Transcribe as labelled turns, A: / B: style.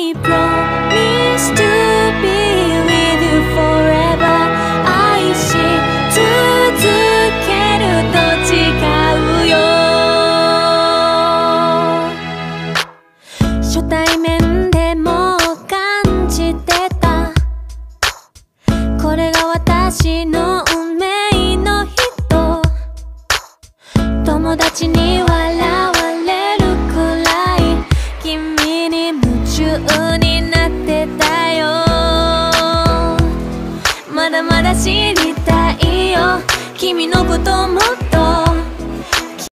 A: promise to be with you forever 愛し続けると誓うよ初対面でも感じてたこれが私の運命の人友達に笑われるくらい君に夢中になってたよまだまだ知りたいよ君のこともっと